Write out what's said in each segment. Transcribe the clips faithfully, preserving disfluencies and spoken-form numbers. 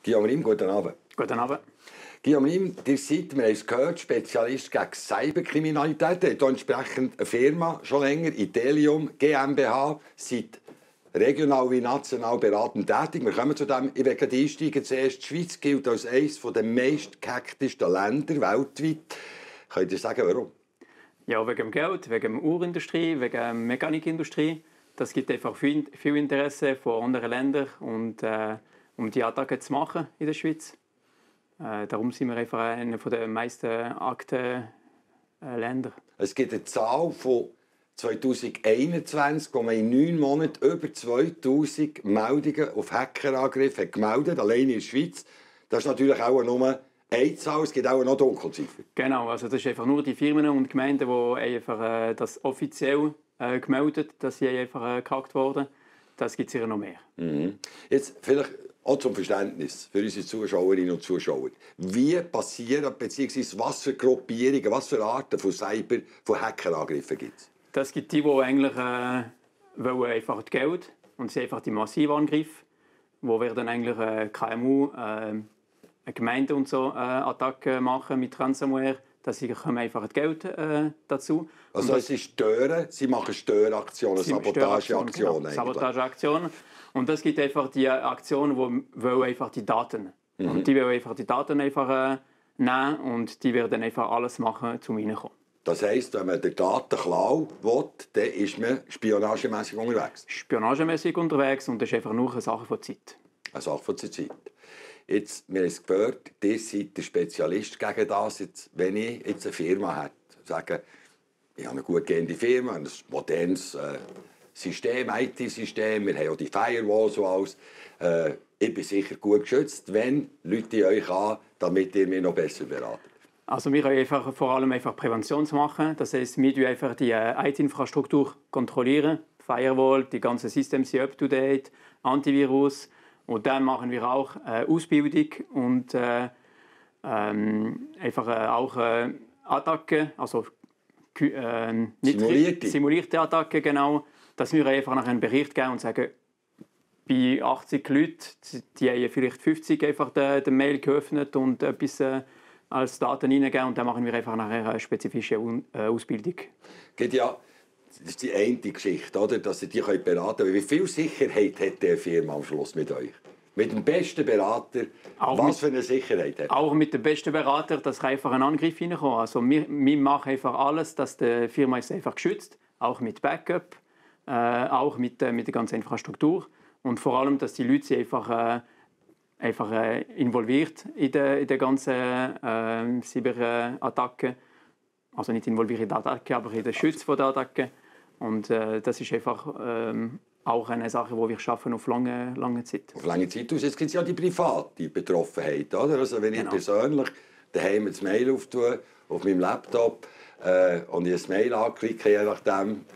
Guillaume Riem, guten Abend. Guten Abend. Guillaume Riem, ihr seid, wir haben es gehört, Spezialist gegen Cyberkriminalität. Ihr habt hier entsprechend eine Firma schon länger, Itelium GmbH, seid regional wie national beratend tätig. Wir kommen zu dem, ich werde einsteigen zuerst. Die Schweiz gilt als eines der meist gehacktesten Länder weltweit. Könnt ihr sagen, warum? Ja, wegen dem Geld, wegen der Uhrindustrie, wegen der Mechanikindustrie. Das gibt einfach viel, viel Interesse von anderen Ländern, und, äh, um die Attacken zu machen in der Schweiz. Äh, darum sind wir einfach einer der meisten Aktenländer. Äh, es gibt eine Zahl von zwanzig einundzwanzig, wo man in neun Monaten über zweitausend Meldungen auf Hackerangriffe gemeldet hat, allein in der Schweiz. Das ist natürlich auch nur eine Zahl, es gibt auch noch Dunkelziffer. Genau, also das ist einfach nur die Firmen und Gemeinden, die einfach äh, das offiziell äh, gemeldet haben, dass sie einfach äh, gehackt wurden. Das gibt es sicher noch mehr. Mhm. Jetzt vielleicht auch zum Verständnis für unsere Zuschauerinnen und Zuschauer. Wie passieren, beziehungsweise was für Gruppierungen, was für Arten von Cyber, von Hackerangriffen gibt es? Das gibt die, die eigentlich äh, wollen einfach das Geld, und sie einfach die massiven Angriffe, wo werden eigentlich äh, K M U, äh, Gemeinden und so äh, Attacken machen mit Ransomware, dass sie kommen einfach das Geld äh, dazu. Also das ist Stören, sie machen Störaktionen, Sabotageaktionen. Genau, Sabotageaktionen. Und das gibt einfach die Aktionen, die wollen einfach die Daten. Mhm. Und die wollen einfach die Daten einfach äh, nehmen, und die werden einfach alles machen, um reinzukommen. Das heisst, wenn man den Datenklau will, dann ist man spionagemässig unterwegs? Spionagemässig unterwegs, und das ist einfach nur eine Sache von Zeit. Eine Sache von Zeit. Jetzt, wir haben es gehört, ihr seid der Spezialist gegen das. Jetzt, wenn ich jetzt eine Firma hätte, sage, ich habe eine gut gehende Firma, ein modernes äh, System, I T-System, wir haben auch die Firewalls und alles. Äh, ich bin sicher gut geschützt, wenn Leute euch an, damit ihr mich noch besser beratet. Also wir können einfach, vor allem einfach Prävention machen. Das heisst, wir kontrollieren einfach die äh, I T-Infrastruktur kontrollieren. Firewall, die ganzen Systeme sind up-to-date, Antivirus. Und dann machen wir auch äh, Ausbildung und äh, ähm, einfach äh, auch äh, Attacken, also äh, nicht simulierte. simulierte Attacken, genau. Dass wir einfach nachher einen Bericht geben und sagen, bei achtzig Leuten, die haben vielleicht fünfzig einfach den, den Mail geöffnet und etwas äh, als Daten reingeben, und dann machen wir einfach nachher eine spezifische äh, Ausbildung. Geht ja. Das ist die eine Geschichte, oder? Dass ihr die beraten könnt. Wie viel Sicherheit hat die Firma am Schluss mit euch? Mit dem besten Berater, auch was mit, für eine Sicherheit hat? Auch mit dem besten Berater, dass einfach ein Angriff reinkommt. Also wir, wir machen einfach alles, dass die Firma ist einfach geschützt, auch mit Backup, äh, auch mit, äh, mit der ganzen Infrastruktur. Und vor allem, dass die Leute sich einfach, äh, einfach äh, involviert in der, in der ganzen äh, Cyberattacke. Also nicht involviert in der Attacke, aber in den Schutz von der Attacke. Und äh, das ist einfach ähm, auch eine Sache, die wir schaffen auf lange, lange Zeit. Auf lange Zeit aus. Jetzt gibt es ja die private Betroffenheit. Oder? Also wenn ich genau. persönlich daheim das Mail auftue, auf meinem Laptop, äh, und ich ein Mail anklicke, je nachdem,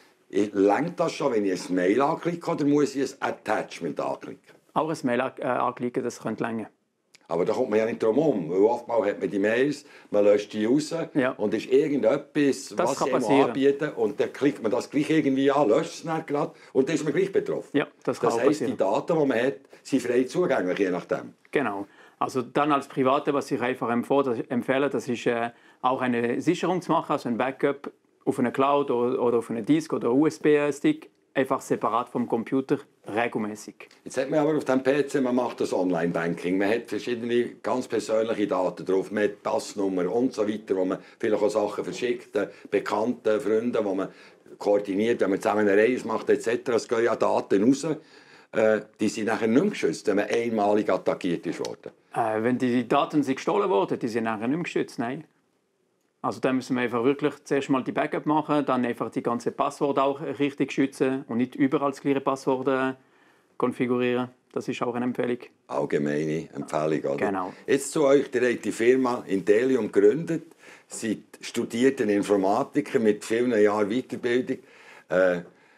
reicht das schon, wenn ich ein Mail anklicke, oder muss ich ein Attachment anklicken? Auch ein Mail äh, anklicken, das könnte länger. Aber da kommt man ja nicht drum herum, weil oftmals hat man die Mails, man löscht die raus, ja. Und ist irgendetwas, das was sie einem anbieten, und dann klickt man das gleich irgendwie an, löscht es dann gerade, und dann ist man gleich betroffen. Ja, das kann das heisst, passieren. Die Daten, die man hat, sind frei zugänglich, je nachdem. Genau. Also dann als Private, was ich einfach empfehle, das ist äh, auch eine Sicherung zu machen, also ein Backup auf einer Cloud oder, oder auf einem Disk oder U S B-Stick, einfach separat vom Computer, regelmäßig. Jetzt hat man aber auf dem P C, man macht das Online-Banking, man hat verschiedene ganz persönliche Daten drauf, man hat Passnummer und so weiter, wo man vielleicht auch Sachen verschickt, Bekannten, Freunden, wo man koordiniert, wenn man zusammen eine Reise macht et cetera. Es gehen ja Daten raus, äh, die sind nachher nicht mehr geschützt, wenn man einmalig attackiert ist worden. Äh, wenn die Daten sind gestohlen wurden, die sind nachher nicht mehr geschützt, nein. Also dann müssen wir einfach wirklich zuerst mal die Backup machen, dann einfach die ganze Passwort auch richtig schützen und nicht überall das gleiche Passwort äh, konfigurieren. Das ist auch eine Empfehlung. Allgemeine Empfehlung, oder? Genau. Jetzt zu euch, ihr habt die Firma Itelium gegründet, seid studierter Informatiker mit vielen Jahren Weiterbildung. Äh,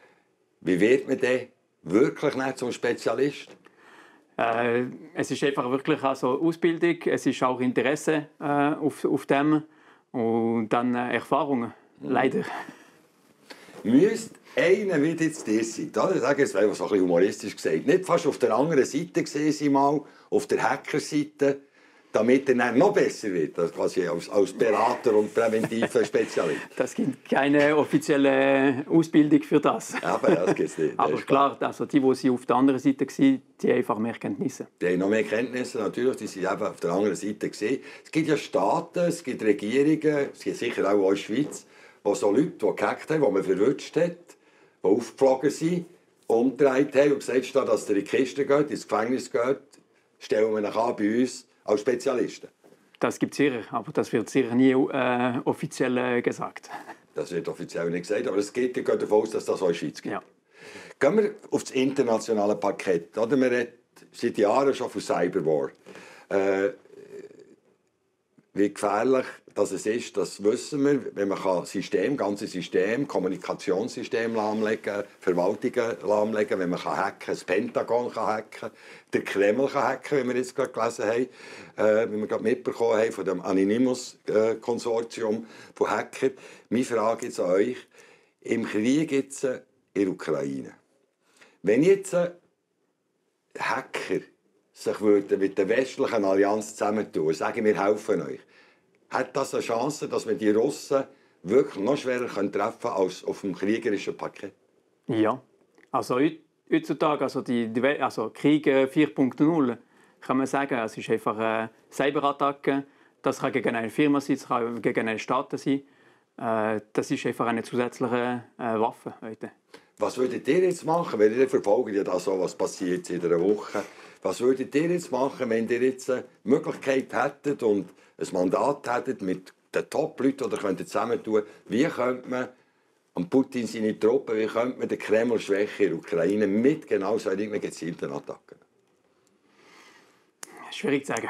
wie wird man denn wirklich nicht zum Spezialist? Äh, es ist einfach wirklich also Ausbildung, es ist auch Interesse äh, auf, auf dem. Und dann äh, Erfahrungen, leider. müsste einer wie jetzt dir sein. Ich sage jetzt einfach so ein bisschen humoristisch gesagt. Nicht fast auf der anderen Seite gesehen sie mal, auf der Hackerseite, damit er dann noch besser wird, also quasi als, als Berater und präventiver Spezialist. Das gibt keine offizielle Ausbildung für das. Aber das gibt's nicht. Aber klar, also die, die auf der anderen Seite waren, die haben einfach mehr Kenntnisse. Die haben noch mehr Kenntnisse, natürlich, die sind eben auf der anderen Seite gesehen. Es gibt ja Staaten, es gibt Regierungen, es gibt sicher auch in der Schweiz, wo so Leute, die gehackt haben, die man verwünscht hat, die aufgeflogen sind, umgedreht haben und gesagt haben, dass der in die Kiste geht, ins Gefängnis geht, stellen wir ihn an bei uns als Spezialisten. Das gibt es sicher, aber das wird sicher nie äh, offiziell äh, gesagt. Das wird offiziell nicht gesagt, aber es geht, ich gehe davon aus, dass das auch in der Schweiz gibt. Ja. Gehen wir auf das internationale Parkett. Oder? Wir reden seit Jahren schon von Cyberwar. Äh, wie gefährlich das ist, das wissen wir. Wenn man System, ganze System, Kommunikationssystem lahmlegen, Verwaltungen lahmlegen, wenn man kann hacken, das Pentagon kann hacken, der Kreml kann hacken, wie wir jetzt gerade gelesen haben, äh, wie wir gerade mitbekommen haben von dem Anonymous-Konsortium von Hackern. Meine Frage jetzt an euch: Im Krieg jetzt in der Ukraine, wenn jetzt Hacker sich würden mit der westlichen Allianz zusammentun und sagen, wir helfen euch, hat das eine Chance, dass wir die Russen wirklich noch schwerer treffen können als auf dem kriegerischen Parkett? Ja, also heutzutage, also die, die also Krieg vier Punkt null, kann man sagen, es ist einfach eine Cyberattacke. Das kann gegen eine Firma sein, das kann gegen einen Staat sein. Das ist einfach eine zusätzliche Waffe heute. Was würdet ihr jetzt machen, wenn ihr verfolgt ja das so, was passiert in einer Woche? Was würdet ihr jetzt machen, wenn ihr jetzt eine Möglichkeit hättet und ein Mandat hättet mit den Top-Leuten oder könntet zusammentun? Wie könnte man an Putin seine Truppen, wie könnte man den Kreml schwächen in der Ukraine mit genau solchen gezielten Attacken? Schwierig zu sagen.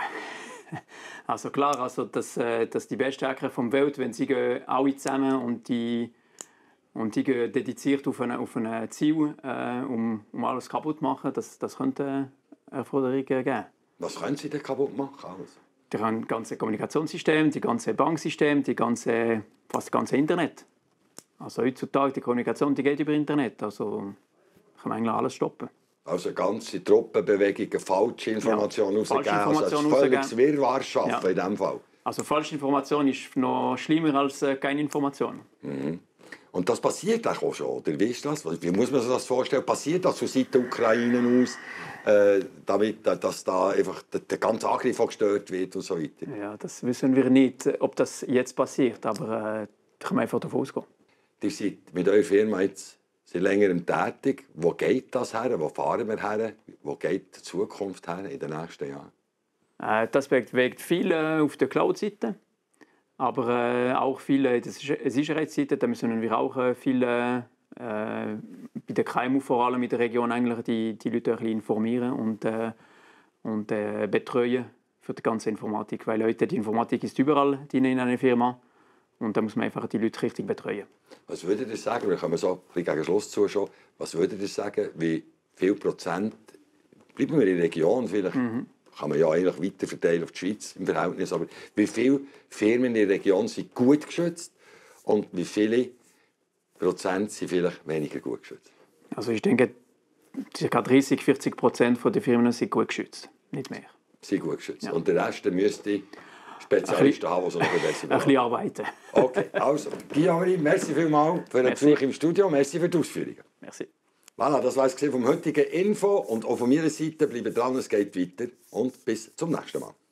Also klar, also dass, dass die besten Hacker der Welt, wenn sie gehen alle zusammen und die Und die gehen dediziert auf ein, auf ein Ziel, äh, um, um alles kaputt zu machen. Das, das könnte Erforderungen geben. Was können sie denn kaputt machen? Alles? Das ganze Kommunikationssystem, das ganze Banksystem, die ganze, fast das ganze Internet. Also heutzutage, die Kommunikation die geht über Internet. Also kann man eigentlich alles stoppen. Also ganze Truppenbewegungen, falsche Informationen ja, rausgeben. Falsche Informationen also völliges Wirrwarr schaffen ja. in diesem Fall. Also falsche Information ist noch schlimmer als äh, keine Information. Mhm. Und das passiert auch schon, oder? Weißt du das? Wie muss man sich das vorstellen? Passiert das von Seiten der Ukraine aus, äh, damit dass da einfach der ganze Angriff gestört wird und so weiter? Ja, das wissen wir nicht, ob das jetzt passiert, aber äh, da kann man einfach davon ausgehen. Ihr seid mit eurer Firma jetzt seit längerem tätig. Wo geht das her? Wo fahren wir her? Wo geht die Zukunft her in den nächsten Jahren? Äh, das bewegt viel äh, auf der Cloud-Seite. Aber äh, auch viele in der Sicherheitsseite, da müssen wir auch äh, viele äh, bei der K M U vor allem in der Region eigentlich die, die Leute ein bisschen informieren und, äh, und äh, betreuen für die ganze Informatik. Weil heute die Informatik ist überall in einer Firma und da muss man einfach die Leute richtig betreuen. Was würdet ihr sagen, wir kommen so ein bisschen gegen Schluss zu schon, was würdet ihr sagen, wie viel Prozent, bleiben wir in der Region vielleicht, mhm. kann man ja eigentlich weiter verteilen auf die Schweiz im Verhältnis, aber wie viele Firmen in der Region sind gut geschützt und wie viele Prozent sind vielleicht weniger gut geschützt? Also ich denke, ca. dreißig bis vierzig Prozent der Firmen sind gut geschützt, nicht mehr. Sind gut geschützt. Ja. Und der Rest müsste Spezialisten haben, die so noch besser ein bisschen arbeiten. Okay, also, Guy-Henri, merci vielmals für den Besuch im Studio, merci für die Ausführungen. Merci. Voilà, das war es vom heutigen Info und auch von meiner Seite. Bleibt dran, es geht weiter und bis zum nächsten Mal.